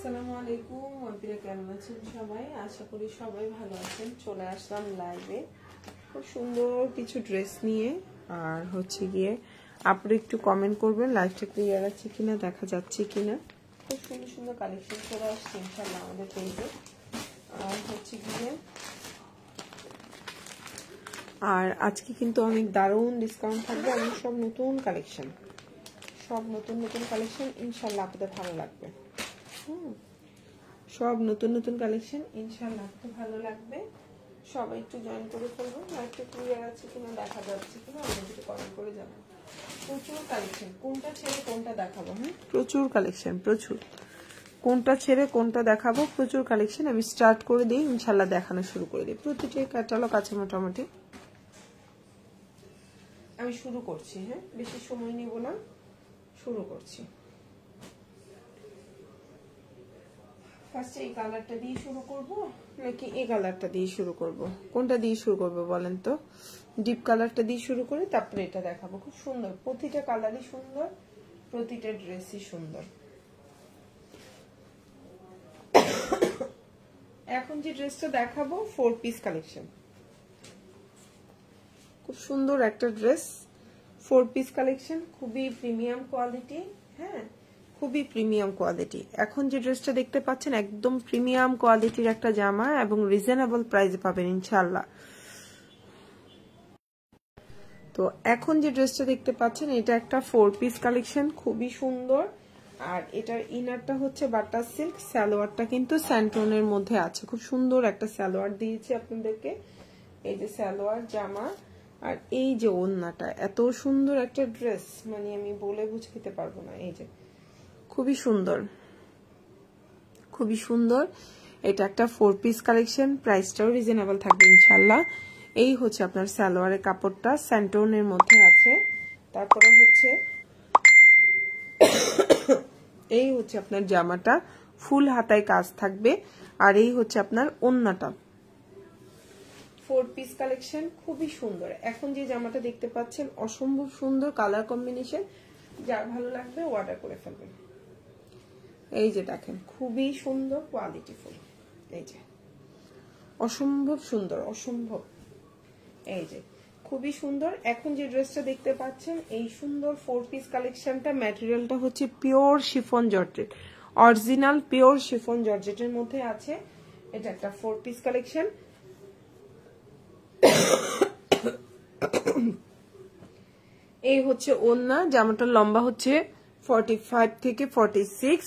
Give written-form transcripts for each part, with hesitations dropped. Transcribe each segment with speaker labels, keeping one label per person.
Speaker 1: আসসালামু আলাইকুম আপনারা কেমন আছেন সবাই? আশা করি সবাই ভালো আছেন। চলে আসলাম লাইভে খুব সুন্দর কিছু ড্রেস নিয়ে। আর হচ্ছে গিয়ে আপনারা একটু কমেন্ট করবেন লাইভটা ক্লিয়ার আছে কিনা, দেখা যাচ্ছে কিনা। খুব সুন্দর সুন্দর কালেকশন চলে আসছে ইনশাআল্লাহ আমাদের পেজে। আর হচ্ছে গিয়ে আর আজকে কিন্তু অনেক দারুণ ডিসকাউন্ট থাকবে। অনেক সব নতুন কালেকশন, সব নতুন নতুন কালেকশন ইনশাআল্লাহ আপনাদের ভালো লাগবে। সব নতুন নতুন কালেকশন ইনশাআল্লাহ আপনাদের ভালো লাগবে। সবাই একটু জয়েন করে ফেলবেন। লাইভটা ক্লিয়ার আছে কিনা, দেখা যাচ্ছে কিনা আমাদেরকে কমেন্ট করে জানান। প্রচুর কালেকশন, কোনটা ছেড়ে কোনটা দেখাবো? প্রচুর কালেকশন, প্রচুর। কোনটা ছেড়ে কোনটা দেখাবো, প্রচুর কালেকশন। আমি স্টার্ট করে দিই, ইনশাআল্লাহ দেখানো শুরু করে দিই। প্রতিটি ক্যাটালগ আছে মোটামুটি। আমি শুরু করছি, বেশি সময় নিব না, শুরু করছি। ফার্স্টে এই কালারটা দিয়ে শুরু করব নাকি এই কালারটা দিয়ে শুরু করব? কোনটা দিয়ে শুরু করব বলেন তো? ডিপ কালারটা দিয়ে শুরু করে তারপরে এটা দেখাবো। খুব সুন্দর, প্রতিটা কালারই সুন্দর, প্রতিটা ড্রেসই সুন্দর। এখন যে ড্রেসটা দেখাবো 4 পিস কালেকশন। খুব সুন্দর একটা ড্রেস, 4 পিস কালেকশন, খুবই প্রিমিয়াম কোয়ালিটি। খুবই প্রিমিয়াম কোয়ালিটি। এখন যে ড্রেসটা দেখতে পাচ্ছেন একদম প্রিমিয়াম কোয়ালিটির একটা জামা এবং রিজনেবল প্রাইসে পাবেন ইনশাআল্লাহ। তো এখন যে ড্রেসটা দেখতে পাচ্ছেন এটা একটা 4 পিস কালেকশন, খুবই সুন্দর। আর এটার ইনারটা হচ্ছে বাটার সিল্ক, সালোয়ারটা কিন্তু স্যান্টোনের মধ্যে আছে। খুব সুন্দর একটা সালোয়ার দিয়েছি আপনাদেরকে। এই যে সালোয়ার জামা, আর এই যে ওড়নাটা, এত সুন্দর একটা ড্রেস, মানে আমি বলে বুঝাতে পারবো না। এই যে খুবই সুন্দর, খুবই সুন্দর। এটা একটা 4 পিস কালেকশন, প্রাইসটাও রিজনেবল থাকবে ইনশাআল্লাহ। এই হচ্ছে আপনার সালোয়ারের কাপড়টা, স্যান্টোনের মধ্যে আছে। তারপরে হচ্ছে এই হচ্ছে আপনার জামাটা, ফুল হাতায় কাজ থাকবে। আর এই হচ্ছে আপনার ওড়নাটা। 4 পিস কালেকশন, খুবই সুন্দর। এখন যে জামাটা দেখতে পাচ্ছেন অসম্ভব সুন্দর কালার কম্বিনেশন, যার ভালো লাগবে অর্ডার করে ফেলবেন। এই যে দেখেন খুবই সুন্দর কোয়ালিটিফুল, এই যে অসম্ভব সুন্দর, অসম্ভব। এই যে খুবই সুন্দর। এখন যে ড্রেসটা দেখতে পাচ্ছেন এই সুন্দর 4 পিস কালেকশনটা, ম্যাটেরিয়ালটা হচ্ছে pure chiffon georgette, original pure chiffon জর্জেটের মধ্যে আছে। এটা একটা 4 পিস কালেকশন। এই হচ্ছে ওড়না, জামাটার লম্বা হচ্ছে 45 থেকে 46।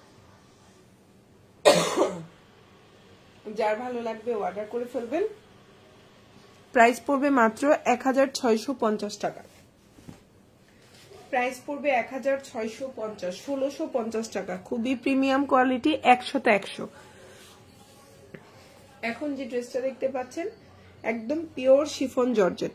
Speaker 1: যার ভালো লাগবে অর্ডার করে ফেলবেন। প্রাইস পড়বে মাত্র 1650 টাকা। প্রাইস পড়বে 1650, 1650 টাকা। খুবই প্রিমিয়াম কোয়ালিটি, 100তে 100। এখন যে ড্রেসটা দেখতে পাচ্ছেন একদম পিওর শিফন জর্জেট,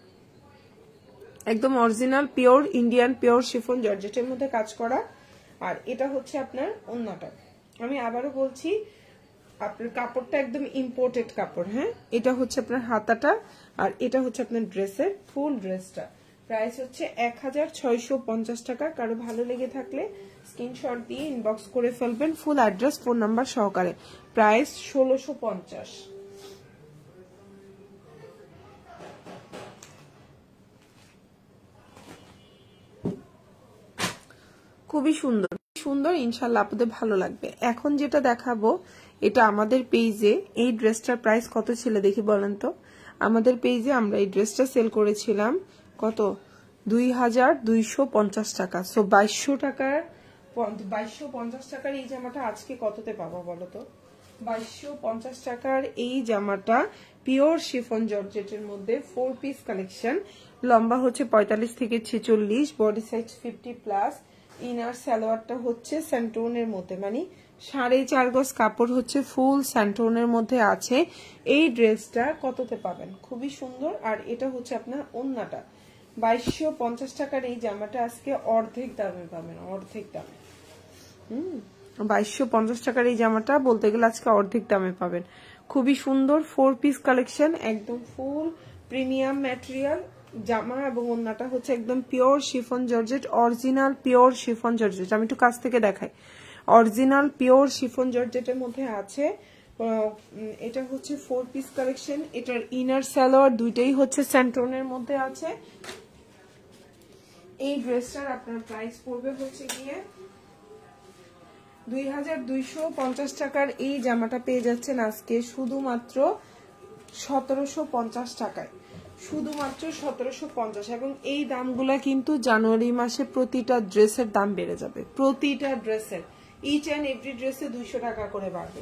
Speaker 1: একদম original pure Indian pure chiffon জর্জেটের মধ্যে কাজ করা। আর এটা হচ্ছে আপনার ওড়নাটা। আমি আবারও বলছি, আপনার কাপড়টা একদম ইম্পোর্টেড কাপড়। এটা হচ্ছে আপনার হাতাটা, আর এটা হচ্ছে আপনার ড্রেসের ফুল ড্রেসটা। প্রাইস হচ্ছে 1650 টাকা। কারো ভালো লেগে থাকলে স্ক্রিনশট দিয়ে ইনবক্স করে ফেলবেন, ফুল অ্যাড্রেস ফোন নাম্বার সহকারে। প্রাইস 1650। খুবই সুন্দর, সুন্দর, ইনশাআল্লাহ আপনাদের ভালো লাগবে। এখন যেটা দেখাবো এটা আমাদের পেজে, এই ড্রেসটার প্রাইস কত ছিল দেখি বলেন তো? আমাদের পেজে আমরা এই ড্রেসটা সেল করেছিলাম কত? 2250 টাকা। সো 2250 টাকার এই জামাটা আজকে কততে পাবো বলো তো? 2250 টাকার এই জামাটা পিওর শিফন জর্জেটের মধ্যে 4 পিস কালেকশন। লম্বা হচ্ছে 45 থেকে 46, বডি সাইজ 50+। ইনার সালোয়ারটা হচ্ছে স্যান্টোনের মধ্যে, মানে 4.5 গজ কাপড় হচ্ছে ফুল স্যান্টোনের মধ্যে আছে। এই ড্রেসটা কততে পাবেন? খুবই সুন্দর। আর এটা হচ্ছে আপনার ওড়নাটা। 2250 টাকার এই জামাটা আজকে অর্ধেক দামে পাবেন, অর্ধেক দামে। 2250 টাকার এই জামাটা বলতে গেলে আজকে অর্ধেক দামে পাবেন। খুবই সুন্দর 4 পিস কালেকশন, একদম ফুল প্রিমিয়াম ম্যাটেরিয়াল জামা এবং ওড়নাটা হচ্ছে একদম pure chiffon georgette, original pure chiffon georgette. আমি একটু কাছ থেকে দেখাই। অরিজিনাল পিওর শিফন জর্জেটের মধ্যে আছে। এটা হচ্ছে 4 পিস কালেকশন। এটার ইনার সালোয়ার দুইটাই হচ্ছে স্যান্টনের মধ্যে আছে। এই ড্রেসটার আপনার প্রাইস পড়বে হচ্ছে গিয়ে 2250 টাকার। এই জামাটা পেয়ে যাচ্ছেন আজকে শুধুমাত্র 1750 টাকায়, শুধুমাত্র 1750। এবং এই দামগুলা কিন্তু জানুয়ারি মাসে প্রতিটা ড্রেসের দাম বেড়ে যাবে, প্রতিটা ড্রেসের ইচ অ্যান্ড এভরি ড্রেসে 200 টাকা করে বাড়বে,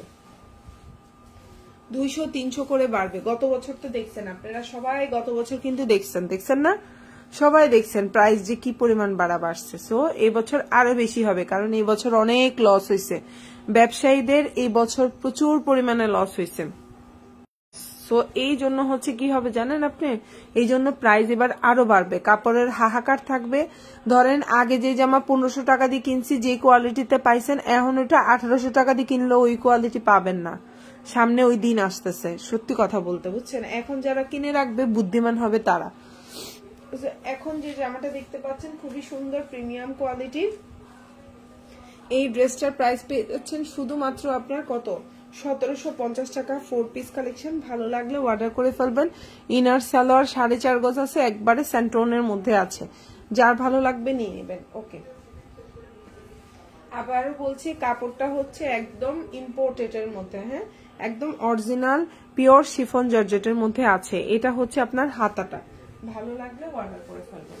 Speaker 1: 200-300 করে বাড়বে। গত বছর তো দেখছেন আপনারা সবাই, গত বছর কিন্তু দেখছেন না সবাই, দেখছেন প্রাইস যে কি পরিমাণ বাড়ছে। সো এই বছর আরো বেশি হবে, কারণ এই বছর অনেক লস হয়েছে ব্যবসায়ীদের, এই বছর প্রচুর পরিমাণে লস হয়েছে। সো এই জন্য হচ্ছে কি হবে জানেন আপনি, এই জন্য প্রাইস এবার আরো বাড়বে, কাপড়ের হাহাকার থাকবে। ধরেন আগে যে জামা 1500 টাকা দিয়ে কিনছি, যে কোয়ালিটিতে পাইছেন, এখন ওইটা 1800 টাকা দিয়ে কিনলেও ওই কোয়ালিটি পাবেন না। সামনে ওই দিন আসতেছে, সত্যি কথা বলতে, বুঝছেন। এখন যারা কিনে রাখবে বুদ্ধিমান হবে তারা। এখন যে জামাটা দেখতে পাচ্ছেন খুবই সুন্দর প্রিমিয়াম কোয়ালিটির, এই ড্রেসটার প্রাইস পেয়ে যাচ্ছেন শুধুমাত্র আপনার কত, 1750 টাকা। 4 পিস কালেকশন, ভালো লাগলে অর্ডার করে ফেলবেন। ইনার সালোয়ার 4.5 গজ আছে, একবারে স্যান্টনের মধ্যে আছে, যার ভালো লাগবে নিয়ে নেবেন। ওকে, আবারও বলছি কাপড়টা হচ্ছে একদম ইম্পোর্টেডের মধ্যে, হ্যাঁ, একদম অরিজিনাল পিওর শিফন জর্জেটের মধ্যে আছে। এটা হচ্ছে আপনার হাতাটা, ভালো লাগলে অর্ডার করে ফেলবেন।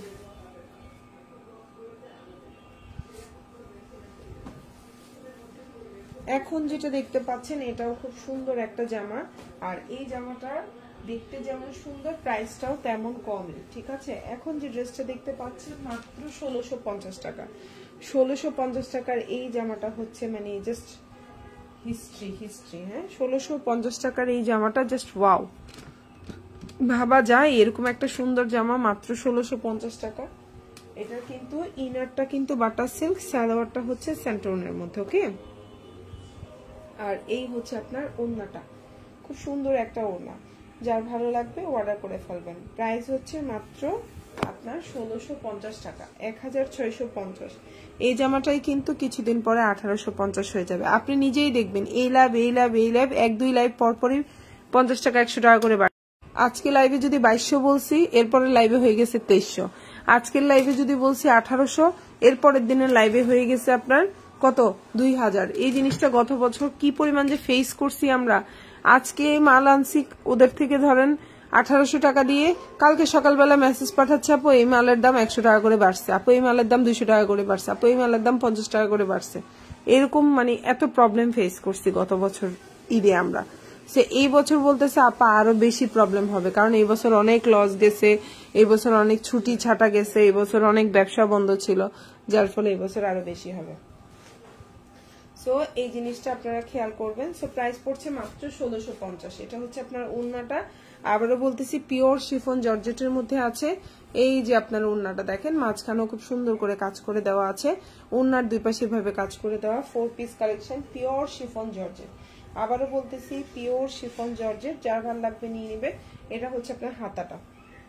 Speaker 1: এখন যেটা দেখতে পাচ্ছেন এটাও খুব সুন্দর একটা জামা, আর এই জামাটা দেখতে যেমন সুন্দর প্রাইসটাও তেমন কমই, ঠিক আছে। এখন যে ড্রেসটা দেখতে পাচ্ছেন মাত্র 1650 টাকা, 1650 টাকার এই জামাটা হচ্ছে মানে জাস্ট হিস্ট্রি, হ্যাঁ, 1650 টাকার এই জামাটা জাস্ট ওয়াও, ভাবা যায় এরকম একটা সুন্দর জামা মাত্র 1650 টাকা। এটা কিন্তু ইনারটা কিন্তু বাটার সিল্ক, সালোয়ারটা হচ্ছে স্যান্টনের মধ্যে। ওকে, আর এই হচ্ছে আপনার ওড়নাটা, খুব সুন্দর একটা ওড়না, যার ভালো লাগবে অর্ডার করে ফেলবেন। প্রাইস হচ্ছে মাত্র আপনার 1650 টাকা, 1650। এই জামাটাই কিন্তু কিছুদিন পরে 1850 হয়ে যাবে, আপনি নিজেই দেখবেন। এই লাইভ 1-2 লাইভ পরপরই 50 টাকা 100 টাকা করে বাড়ে। আজকে লাইভে যদি 2200 বলছি, এরপরের লাইভে হয়ে গেছে 2300। আজকের লাইভে যদি বলছি 1800, এরপরের দিনের লাইভে হয়ে গেছে আপনার কত, 2000। এই জিনিসটা গত বছর কি পরিমাণ যে ফেস করছি আমরা। আজকে মাল আনছি ওদের থেকে ধরেন 1800 টাকা দিয়ে, কালকে সকালবেলা মেসেজ পাঠাচ্ছে, আপু এই মালের দাম 100 টাকা করে বাড়ছে, আপু এই মালের দাম 200 টাকা করে বাড়ছে, আপু এই মালের দাম 50 টাকা করে বাড়ছে। এরকম মানে এত প্রবলেম ফেস করছি গত বছর ঈদে আমরা। সে এই বছর বলতেছে আপা আরো বেশি প্রবলেম হবে, কারণ এই বছর অনেক লস গেছে, এই বছর অনেক ছুটি ছাটা গেছে, এই বছর অনেক ব্যবসা বন্ধ ছিল, যার ফলে এই বছর আরো বেশি হবে। সো এই জিনিসটা আপনারা খেয়াল করবেন। সো প্রাইস পড়ছে মাত্র 1650। এটা হচ্ছে আপনার ওড়নাটা, আবারও বলতেছি পিওর শিফন জর্জেটের মধ্যে আছে। এই যে আপনার ওড়নাটা দেখেন, মাঝখানেও খুব সুন্দর করে কাজ করে দেওয়া আছে, ওড়নার দুই পাশে ভাবে কাজ করে দেওয়া। 4 piece collection, pure chiffon georgette, আবারও বলতেছি পিওর শিফন জর্জেট, যার ভালো লাগবে নিয়ে নেবে। এটা হচ্ছে আপনার হাতাটা,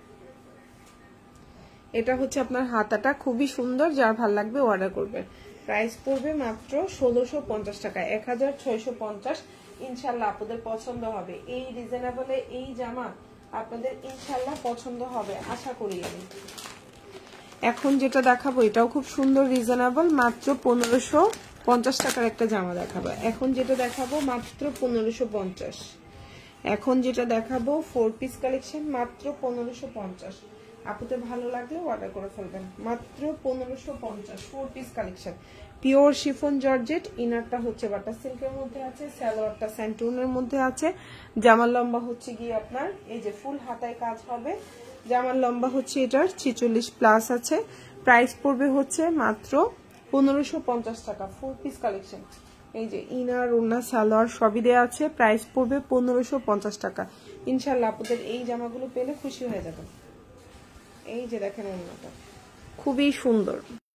Speaker 1: এটা হচ্ছে আপনার হাতাটা, খুবই সুন্দর, যার ভালো লাগবে অর্ডার করবে। প্রাইস পড়বে মাত্র 1650 টাকা, 1650। ইনশাল্লাহ আপনাদের পছন্দ হবে, এই রিজনেবলে এই জামা আপনাদের ইনশাল্লাহ পছন্দ হবে, আশা করি আমি। এখন যেটা দেখাবো এটাও খুব সুন্দর রিজনেবল, মাত্র 1550 টাকার একটা জামা দেখাবো। এখন যেটা দেখাবো মাত্র 1550। এখন যেটা দেখাবো 4 পিস কালেকশন, মাত্র 1550। আপনাদের ভালো লাগলে অর্ডার করে ফেলবেন, মাত্র 1550। 4 piece collection, pure chiffon georgette, ইনারটা হচ্ছে বাটার সিল্কের মধ্যে আছে, সালোয়ারটা স্যান্টুনের মধ্যে আছে। জামার লম্বা হচ্ছে গিয়ে আপনার এই যে ফুল হাতায় কাজ হবে, জামার লম্বা হচ্ছে এটার 46 প্লাস আছে। প্রাইস পড়বে হচ্ছে মাত্র 1550 টাকা। 4 পিস কালেকশন, এই যে ইনার ওড়না সালোয়ার সবই দেওয়া আছে, প্রাইস পড়বে 1550 টাকা। ইনশাল্লাহ আপনাদের এই জামাগুলো পেলে খুশি হয়ে যাবেন। এই যে দেখেন ওড়নাটা খুবই সুন্দর,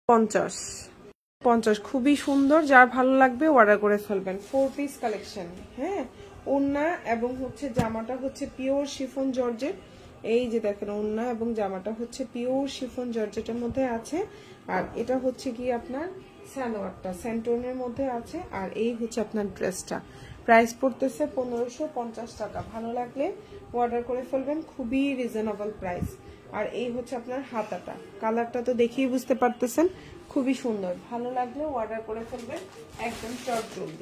Speaker 1: 50 খুবই সুন্দর, যার ভালো লাগবে অর্ডার করে ফেলবেন। 4 পিস কালেকশন, হ্যাঁ, ওড়না এবং হচ্ছে জামাটা হচ্ছে পিওর শিফন জর্জেট। এই যে দেখেন ওড়না এবং জামাটা হচ্ছে পিওর শিফন জর্জেটের মধ্যে আছে, আর এটা হচ্ছে কি আপনার সালোয়ারটা সেন্টোনের মধ্যে আছে। আর এই হচ্ছে আপনার ড্রেসটা, প্রাইস পড়তেছে 1550 টাকা। ভালো লাগলে অর্ডার করে ফেলবেন, খুবই রিজনেবল প্রাইস। আর এই হচ্ছে আপনার হাতাটা, কালারটা তো দেখেই বুঝতে পারতেছেন, খুবই সুন্দর। ভালো লাগলে অর্ডার করে ফেলবেন একদম চট জলদি।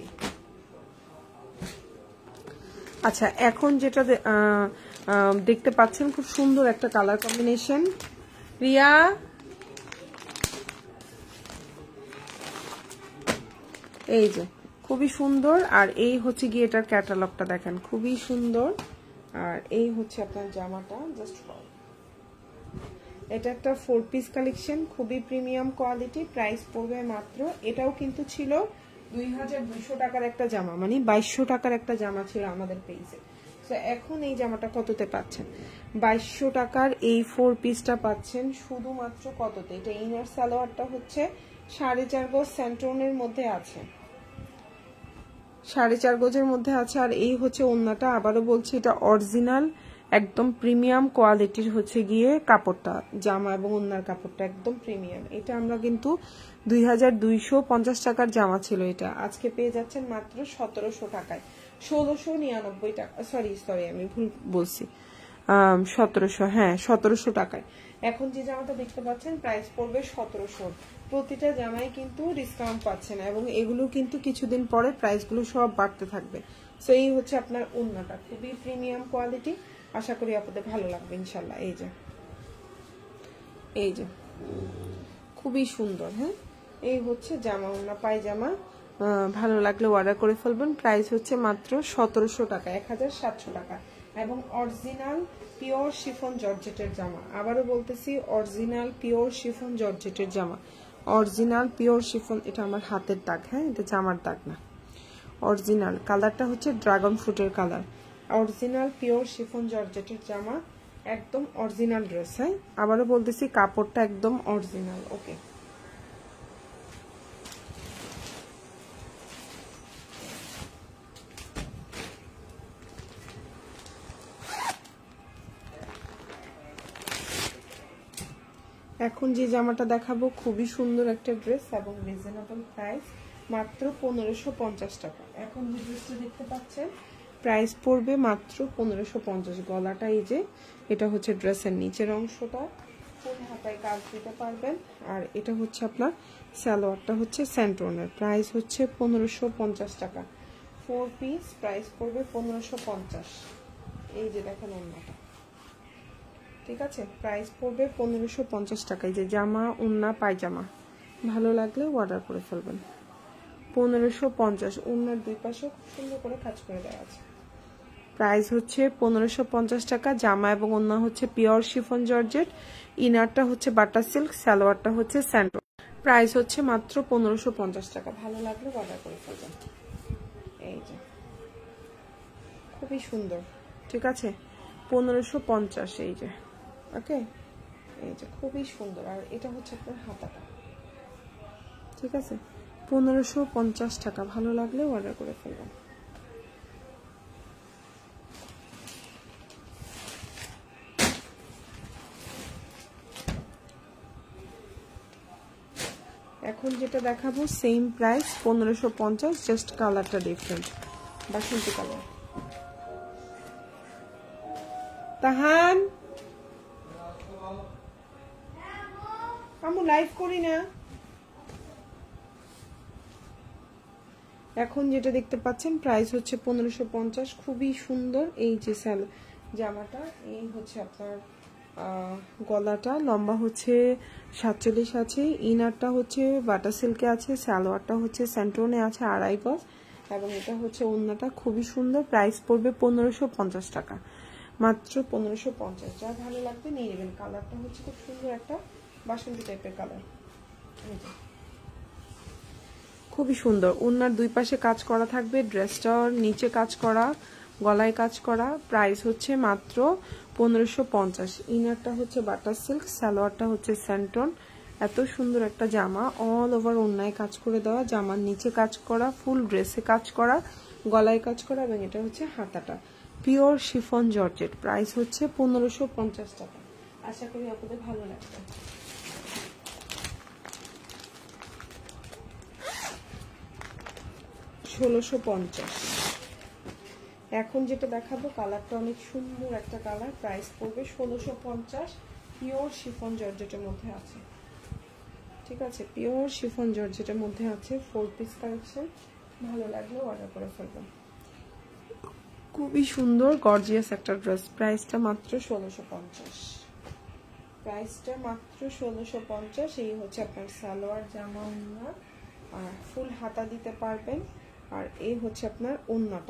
Speaker 1: আচ্ছা, এখন যেটা দেখতে পাচ্ছেন খুব সুন্দর একটা কালার কম্বিনেশন। রিয়া, এই যে খুবই সুন্দর। আর এই হচ্ছে গিয়ে এটার ক্যাটালগটা দেখেন, খুবই সুন্দর। আর এই হচ্ছে আপনার জামাটা, জাস্ট এটা একটা 4 পিস কালেকশন, খুবই প্রিমিয়াম কোয়ালিটি। প্রাইস পড়বে মাত্র, এটাও কিন্তু ছিল 2200 টাকার একটা জামা, মানে 2200 টাকার একটা জামা ছিল আমাদের পেজে। তো এখন এই জামাটা কততে পাচ্ছেন? 2200 টাকার এই 4 পিসটা পাচ্ছেন শুধুমাত্র কততে? এটা ইনার সালোয়ারটা হচ্ছে 4.5 গজ সেন্ট্রনের মধ্যে আছে, 4.5 গজের মধ্যে আছে। আর এই হচ্ছে ওন্নাটা, আবারও বলছি এটা অরিজিনাল একদম প্রিমিয়াম কোয়ালিটির হচ্ছে গিয়ে কাপড়টা, জামা এবং ওন্নার কাপড়টা একদম প্রিমিয়াম। এটা আমরা কিন্তু 2250 টাকার জামা ছিল এটা, আজকে পেয়ে যাচ্ছেন মাত্র 1700 টাকায়, 1699 টাকা। সরি আমি ভুল বলছি, 1700, হ্যাঁ 1700 টাকায়। এখন যে জামাটা দেখতে পাচ্ছেন প্রাইস পড়বে 1700। প্রতিটা জামায় কিন্তু ডিসকাউন্ট পাচ্ছেন, এবং এগুলো কিন্তু কিছুদিন পরে প্রাইসগুলো সব বাড়তে থাকবে। সো এই হচ্ছে আপনার ওন্নাটা, খুবই প্রিমিয়াম কোয়ালিটি, আশা করি আপনাদের ভালো লাগবে ইনশাল্লাহ। এই যে খুবই সুন্দর। হ্যাঁ, এই হচ্ছে জামা, ওন্না পায়জামা। ভালো লাগলে অর্ডার করে ফেলবেন। প্রাইস হচ্ছে মাত্র 1700 টাকা, 1700 টাকা। এবং অরিজিনাল পিওর শিফন জর্জেটের জামা, আবারও বলতেছি অরিজিনাল পিওর শিফন জর্জেটের জামা, অরিজিনাল পিওর শিফন। এটা আমার হাতের দাগ, হ্যাঁ এটা জামার দাগ না, অরিজিনাল। কালারটা হচ্ছে ড্রাগন ফ্রুটের কালার, অরিজিনাল পিওর শিফন জর্জেটের জামা, একদম অরিজিনাল ড্রেস। হ্যাঁ, আবারও বলতেছি কাপড়টা একদম অরিজিনাল। ওকে, এখন যে জামাটা দেখাবো খুবই সুন্দর একটা ড্রেস এবং রিজনেবল প্রাইস, মাত্র 1550 টাকা। এখন যে ড্রেসটা দেখতে পাচ্ছেন প্রাইস পড়বে মাত্র 1550। গলাটা এই যে, এটা হচ্ছে ড্রেসের নিচের অংশটা, ফুল হাতায় কাজ দিতে পারবেন। আর এটা হচ্ছে আপনার সালোয়ারটা হচ্ছে সেন্ট্রনের, প্রাইস হচ্ছে 1550 টাকা। 4 পিস, প্রাইস পড়বে 1550। এই যে দেখেন ওন্নাটা, ঠিক আছে, প্রাইস পড়বে 1550 টাকায়। যে জামা, ওন্না, পায়জামা, ভালো লাগলে অর্ডার করে ফেলবেন। 1550, ওন্নার দুই পাশে খুব সুন্দর করে কাজ করে দেওয়া আছে। প্রাইস হচ্ছে 1550 টাকা। জামা এবং ওন্না হচ্ছে পিওর শিফন জর্জেট, ইনারটা হচ্ছে বাটার সিল্ক, সালোয়ারটা হচ্ছে স্যান্ডো। প্রাইস হচ্ছে মাত্র 1550 টাকা। ভালো লাগলে অর্ডার করে ফেলবেন। এই যে খুবই সুন্দর, ঠিক আছে, 1550। এই যে ওকে, এই যে খুবই সুন্দর। আর এটা হচ্ছে আপনার হাতাটা, ঠিক আছে, 1550 টাকা। ভালো লাগলে অর্ডার করে ফেলবেন। এখন যেটা দেখাবো সেম প্রাইস 1550, জাস্ট কালারটা ডিফারেন্ট, বাসন্তী কালার। তাহান, আমি লাইভ করি না। এখন যেটা দেখতে পাচ্ছেন প্রাইস হচ্ছে 1550, খুবই সুন্দর। এই যে জামাটা, এই হচ্ছে আপনার গলাটা, লম্বা হচ্ছে 47 আছে, ইনারটা হচ্ছে বাটার সিল্কে আছে, সালোয়ারটা হচ্ছে সেন্ট্রনে আছে 2.5 গজ, এবং এটা হচ্ছে ওন্নাটা, খুবই সুন্দর। প্রাইস পড়বে 1550 টাকা, মাত্র 1550। যা ভালো লাগবে নিয়ে নেবেন। কালারটা হচ্ছে খুব সুন্দর একটা বাসন্তী টাইপের কালার, খুবই সুন্দর। ওন্নার দুই পাশে কাজ করা থাকবে, ড্রেসটার নিচে কাজ করা, গলায় কাজ করা। প্রাইস হচ্ছে মাত্র 1550। ইনারটা হচ্ছে বাটার সিল্ক, সালোয়ারটা হচ্ছে স্যান্টন। এত সুন্দর একটা জামা, অল ওভার ওন্নায় কাজ করে দেওয়া, জামার নিচে কাজ করা, ফুল ড্রেসে কাজ করা, গলায় কাজ করা, এবং এটা হচ্ছে হাতাটা পিওর শিফন জর্জেট। প্রাইস হচ্ছে 1550 টাকা। আশা করি আপনাদের ভালো লাগবে। 1650। এখন যেটা দেখাবো কালারটা অনেক সুন্দর একটা কালার, প্রাইস পড়বে 1650। পিওর শিফন জর্জেটের মধ্যে আছে, ঠিক আছে, পিওর শিফন জর্জেটের মধ্যে আছে। 4 পিস কালেকশন, ভালো লাগলে অর্ডার করে ফেলবেন। খুবই সুন্দর গর্জিয়াস একটা ড্রেস, প্রাইসটা মাত্র 1650। প্রাইসটা মাত্র 1650। এই হচ্ছে আপনার সালোয়ার জামা ওড়না, আর ফুল হাতা দিতে পারবেন। আর এই হচ্ছে আপনার ওড়নাটা,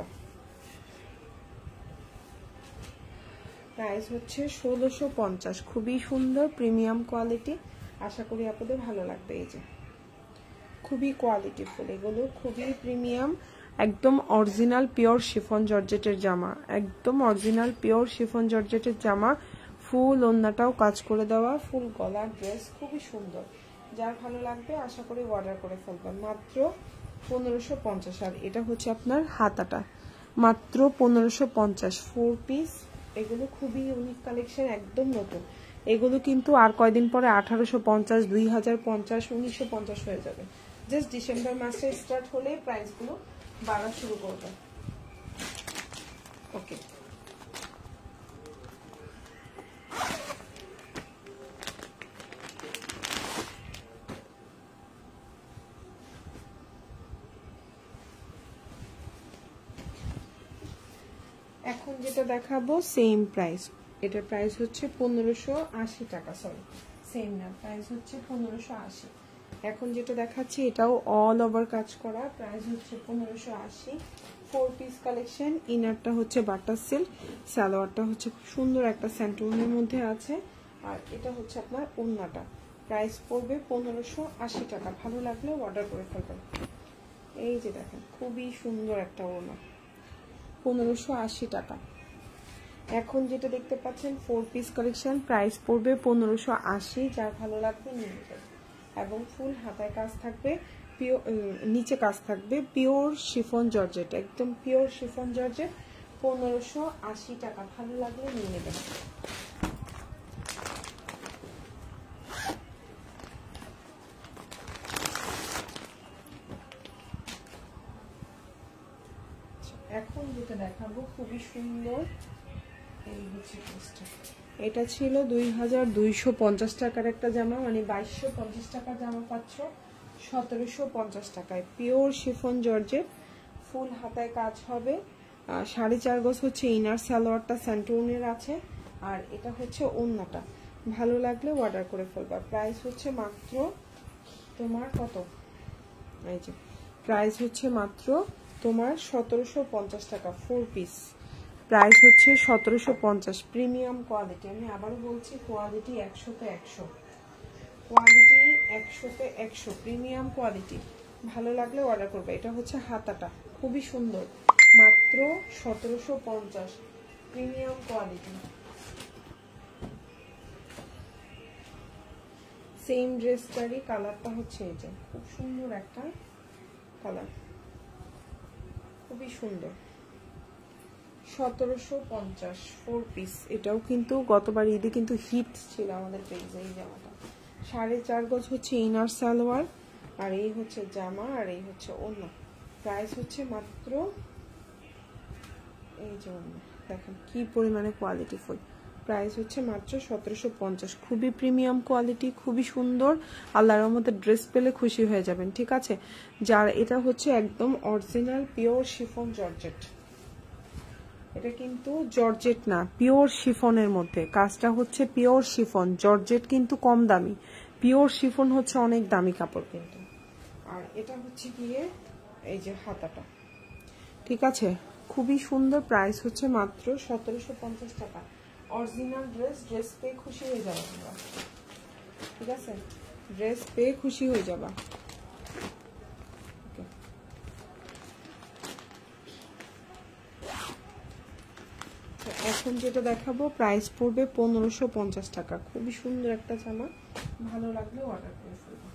Speaker 1: প্রাইস হচ্ছে 1650। খুবই সুন্দর প্রিমিয়াম কোয়ালিটি, আশা করি আপনাদের ভালো লাগবে। এই যে খুবই কোয়ালিটিফুল, এগুলো খুবই প্রিমিয়াম, একদম অরিজিনাল পিওর শিফন জর্জেটের জামা, একদম অরিজিনাল পিওর শিফন জর্জেটের জামা। ফুল ওড়নাটাও কাজ করে দেওয়া, ফুল গলার ড্রেস, খুবই সুন্দর। যার ভালো লাগবে আশা করি অর্ডার করে ফেলবেন। মাত্র 1550। আর এটা হচ্ছে আপনার হাতাটা, মাত্র 1550। 4 পিস, এগুলো খুবই ইউনিক কালেকশন, একদম নতুন। এগুলো কিন্তু আর কয়দিন পরে 1850, 2050, 1950 হয়ে যাবে। জাস্ট ডিসেম্বর মাসে স্টার্ট হলে প্রাইসগুলো বাড়া শুরু করবে। ওকে, এখন যেটা দেখাবো সেম প্রাইস, এটার প্রাইস হচ্ছে 1580 টাকা, সরি সেম না, প্রাইস হচ্ছে 1580। এখন যেটা দেখাচ্ছি এটাও অল ওভার কাজ করা, প্রাইস হচ্ছে 1580। 4 পিস কালেকশন, ইনারটা হচ্ছে বাটার সিল্ক, সালোয়ারটা হচ্ছে খুব সুন্দর একটা স্যান্টুনের মধ্যে আছে, আর এটা হচ্ছে আপনার ওড়নাটা। প্রাইস পড়বে 1580 টাকা, ভালো লাগলে অর্ডার করে ফেলবেন। এই যে দেখেন খুবই সুন্দর একটা ওড়না, 1580 টাকা। এখন যেটা দেখতে পাচ্ছেন 4 পিস কালেকশন, প্রাইস পড়বে 1580। যার ভালো লাগবে নিয়ে নেবেন। এবং ফুল হাতায় কাজ থাকবে, পিওর নিচে কাজ থাকবে, পিওর শিফন জর্জেট, একদম পিওর শিফন জর্জেট, 1580 টাকা, ভালো লাগলে নিয়ে নেবেন। এখন যেটা দেখাবো খুবই সুন্দর, এই হচ্ছে ড্রেসটা। এটা ছিল 2250 টাকার একটা জামা, মানে 2250 টাকার জামা পাচ্ছ 1750 টাকায়। পিওর শিফন জর্জেট, ফুল হাতায় কাজ হবে, 4.5 গজ হচ্ছে ইনার, সালোয়ারটা স্যান্টুনের আছে, আর এটা হচ্ছে ওড়নাটা। ভালো লাগলে অর্ডার করে ফেলবা। প্রাইস হচ্ছে মাত্র তোমার কত, এই যে প্রাইস হচ্ছে মাত্র তোমার 1750 টাকা। 4 পিস, প্রাইস হচ্ছে 1750। প্রিমিয়াম কোয়ালিটি, আমি আবারও বলছি কোয়ালিটি 100তে 100, কোয়ালিটি 100তে 100, প্রিমিয়াম কোয়ালিটি। ভালো লাগলে অর্ডার করবে। এটা হচ্ছে হাতাটা, খুবই সুন্দর, মাত্র 1750, প্রিমিয়াম কোয়ালিটি। সেম ড্রেসটারই কালারটা হচ্ছে এই যে, খুব সুন্দর একটা কালার, খুবই সুন্দর। 1750, 4 পিস। এটাও কিন্তু গতবার ঈদে কিন্তু হিট ছিল আমাদের পেজে এই জামাটা। 4.5 গজ হচ্ছে ইনার সালোয়ার, আর এই হচ্ছে জামা, আর এই হচ্ছে ওড়না। প্রাইস হচ্ছে মাত্র, এই যে ওড়না দেখেন কি পরিমাণে কোয়ালিটিফুল, প্রাইস হচ্ছে মাত্র 1750। খুবই প্রিমিয়াম কোয়ালিটি, খুবই সুন্দর। আল্লাহর রহমতে ড্রেস পেলে খুশি হয়ে যাবেন, ঠিক আছে। যার এটা হচ্ছে একদম অরিজিনাল পিওর শিফন জর্জেট, এটা কিন্তু জর্জেট না, পিওর শিফনের মধ্যে কাজটা হচ্ছে পিওর শিফন। জর্জেট কিন্তু কম দামি, পিওর শিফন হচ্ছে অনেক দামি কাপড় কিন্তু। আর এটা হচ্ছে গিয়ে এই যে হাতাটা, ঠিক আছে, খুবই সুন্দর। প্রাইস হচ্ছে মাত্র 1750 টাকা। অরিজিনাল ড্রেস, ড্রেস পেয়ে খুশি হয়ে যাবা তোমরা, ঠিক আছে, ড্রেস পেয়ে খুশি হয়ে যাবা। এখন যেটা দেখাবো প্রাইস পড়বে 1550 টাকা। খুবই সুন্দর একটা জামা, ভালো লাগলে অর্ডার করে ফেলবো।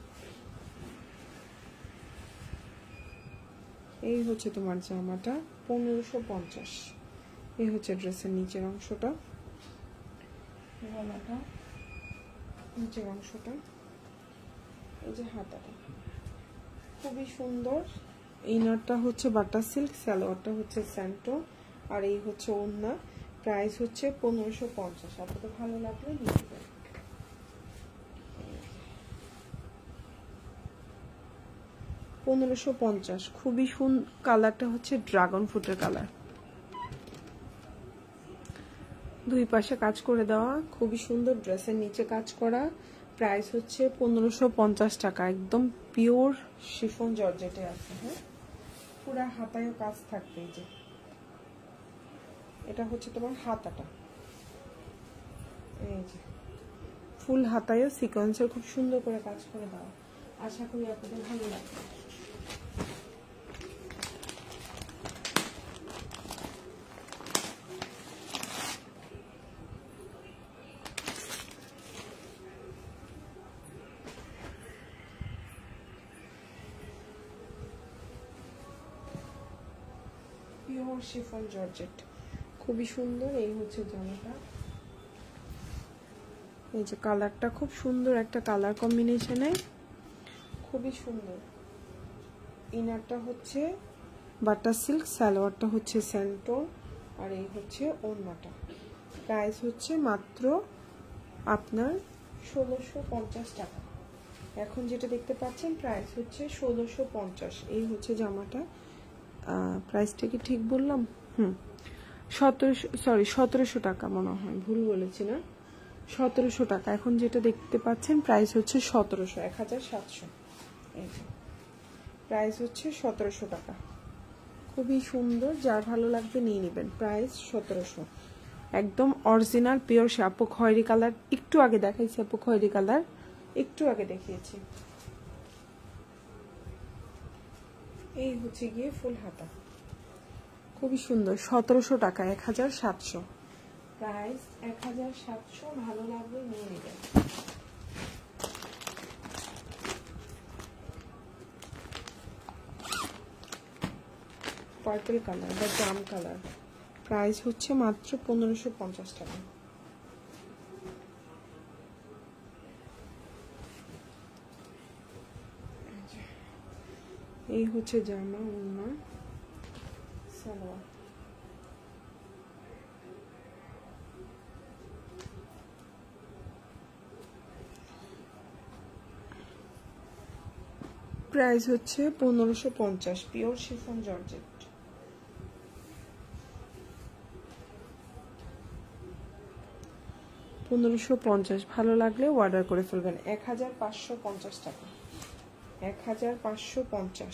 Speaker 1: এই হচ্ছে তোমার জামাটা, 1550। এই হচ্ছে ড্রেসের নিচের অংশটা, গলাটা, নিচের অংশটা, এই যে হাতাটা, খুবই সুন্দর। ইনারটা হচ্ছে বাটার সিল্ক, সালোয়ারটা হচ্ছে স্যান্টো, আর এই হচ্ছে ওড়না। প্রাইস হচ্ছে 1550। আপনাদের ভালো লাগলে নিয়ে নেবেন। $1550। খুবই সুন্দর কালারটা হচ্ছে ড্রাগন ফ্রুটের কালার, দুই পাশে কাজ করে দেওয়া, খুবই সুন্দর। ড্রেসের নিচে কাজ করা। প্রাইস হচ্ছে 1550 টাকা। একদম পিওর শিফন জর্জেটে আছে। হ্যাঁ, পুরা হাতায়ও কাজ থাকবে। এই যে এটা হচ্ছে তোমার হাতাটা, এই যে ফুল হাতায়ও সিকোয়েন্সের খুব সুন্দর করে কাজ করে দেওয়া। আশা করি আপনাদের ভালো লাগবে। পিওর শিফন জর্জেট, খুবই সুন্দর। এই হচ্ছে জামাটা, এই যে কালারটা খুব সুন্দর একটা কালার কম্বিনেশনে, খুবই সুন্দর। ইনারটা হচ্ছে বাটার সিল্ক, সালোয়ারটা হচ্ছে স্যান্টোন, আর এই হচ্ছে ওড়নাটা। প্রাইস হচ্ছে মাত্র আপনার 1650 টাকা। এখন যেটা দেখতে পাচ্ছেন প্রাইস হচ্ছে 1650। এই হচ্ছে জামাটা। প্রাইসটা কি ঠিক বললাম? 1700 টাকা মনে হয়, ভুল বলেছি না? 1700 টাকা। এখন যেটা দেখতে পাচ্ছেন প্রাইস হচ্ছে 1700, 1700। এই যে প্রাইস হচ্ছে 1700 টাকা। খুবই সুন্দর, যার ভালো লাগবে নিয়ে নেবেন। প্রাইস 1700। একদম অরিজিনাল পিওর। আপু খয়েরি কালার একটু আগে দেখাইছি, আপু খয়েরি কালার একটু আগে দেখিয়েছি। এই হচ্ছে গিয়ে ফুল হাতা, খুবই সুন্দর। 1700 টাকা, 1700 প্রাইস। 1700, ভালো লাগবে নিয়ে নেবেন। পার্পল কালার বা জাম কালার। প্রাইস হচ্ছে মাত্র 1550 টাকা। এই হচ্ছে জামা, ওড়না, সালোয়ার। প্রাইস হচ্ছে 1550, পিওর শিফন জর্জেট। $1550, ভালো লাগলে অর্ডার করে ফেলবেন। 1550 টাকা। 1550,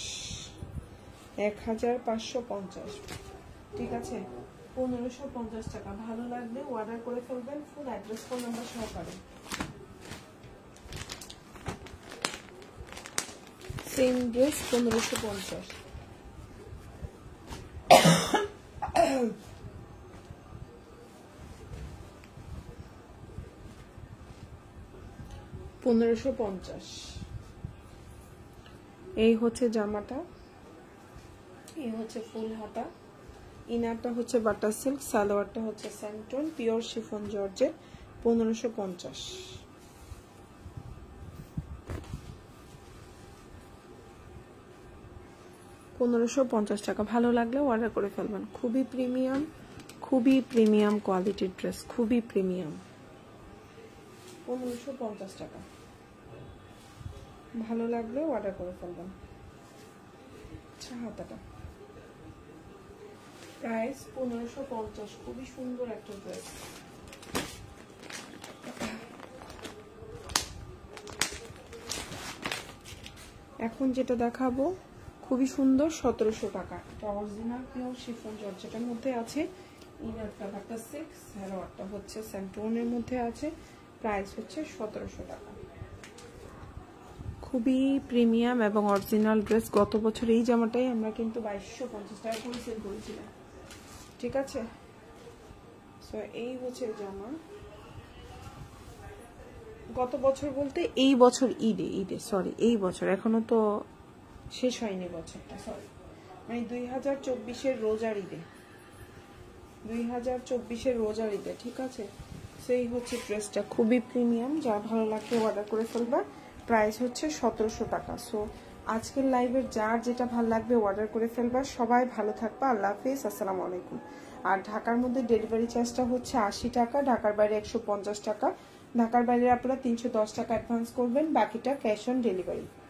Speaker 1: 1550, ঠিক আছে। 1550 টাকা, ভালো লাগলে অর্ডার করে ফেলবেন। ফুল অ্যাড্রেস, ফোন নাম্বার সহকারে। Same dress 1550। এই হচ্ছে জামাটা, এই হচ্ছে ফুল হাতা। ইনারটা হচ্ছে বাটার সিল্ক, সালোয়ারটা হচ্ছে স্যান্টন, পিওর শিফন জর্জেট। 1550। টাকা। ভালো লাগলে অর্ডার করে ফেলবেন। খুবই প্রিমিয়াম, খুবই প্রিমিয়াম কোয়ালিটির ড্রেস, খুবই প্রিমিয়াম। 1550 টাকা, ভালো লাগলে অর্ডার করে ফেলবেন। আচ্ছা, হাতাটা প্রাইস 1550। খুবই সুন্দর একটা ড্রেস। এখন যেটা দেখাবো খুবই সুন্দর, 1700 টাকা। এটা অরিজিনাল পিওর শিফন জর্জেটের মধ্যে আছে। ইনারটা বাটার সিল্ক, সালোয়ারটা হচ্ছে স্যান্টোনের মধ্যে আছে। প্রাইস হচ্ছে 1700 টাকা। খুবই প্রিমিয়াম এবং অরিজিনাল ড্রেস। গত বছর এই জামাটাই আমরা কিন্তু 2250 টাকা করে সেল করেছিলাম, ঠিক আছে। সো এই হচ্ছে জামা। গত বছর বলতে এই বছর ঈদে সরি, এই বছর এখনো তো শেষ হয়নি বছরটা, সরি, মানে 2024-এর রোজার ঈদে, 2024-এর রোজার ঈদে, ঠিক আছে। সেই হচ্ছে ড্রেসটা, খুবই প্রিমিয়াম। যা ভালো লাগবে অর্ডার করে ফেলবা। প্রাইস হচ্ছে 1700 টাকা। সো আজকের লাইভের যার যেটা ভালো লাগবে অর্ডার করে ফেলবা। সবাই ভালো থাকবা। আল্লাহ হাফেজ, আসসালামু আলাইকুম। আর ঢাকার মধ্যে ডেলিভারি চার্জটা হচ্ছে 80 টাকা, ঢাকার বাইরে 150 টাকা। ঢাকার বাইরে আপনারা 310 টাকা অ্যাডভান্স করবেন, বাকিটা ক্যাশ অন ডেলিভারি।